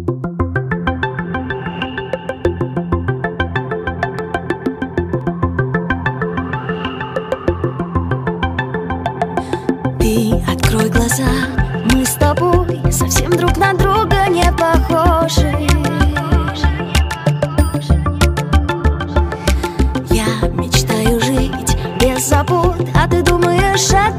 Ты открой глаза, мы с тобой совсем друг на друга не похожи. Я мечтаю жить без забот, а ты думаешь о